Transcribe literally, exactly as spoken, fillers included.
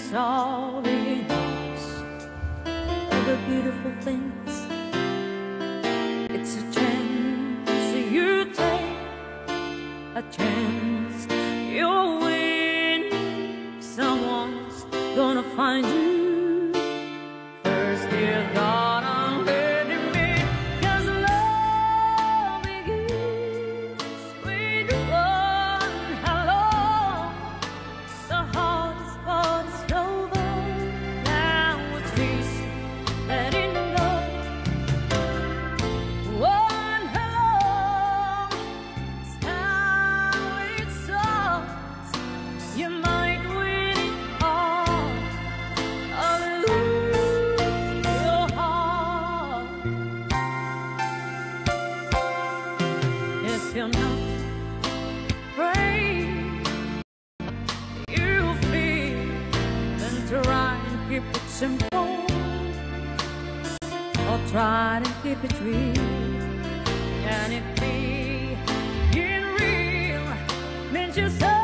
it's all begins. All the beautiful things, it's a chance you take, a chance you'll win. Someone's gonna find you. First you gotta let it be, 'cause love begins with one hello. The hardest part is over, now it's easy letting go. One hello is how it starts. You might win it all or lose your heart. If you're not brave, you feel, then try and keep it simple, or try to keep it real. And if being real means you so